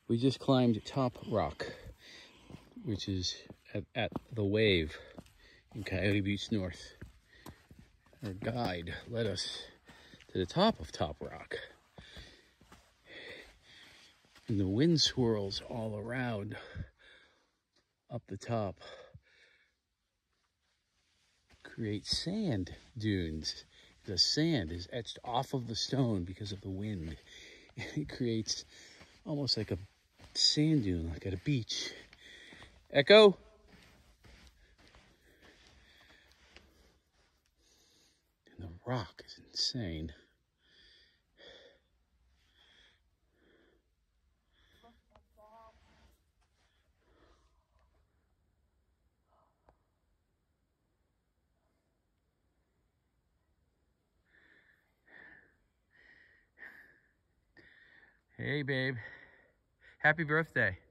We just climbed Top Rock, which is at the Wave in Coyote Buttes North. Our guide led us to the top of Top Rock. And the wind swirls all around up the top, create sand dunes. The sand is etched off of the stone because of the wind. It creates almost like a sand dune, like at a beach. Echo? And the rock is insane. Hey, babe. Happy birthday.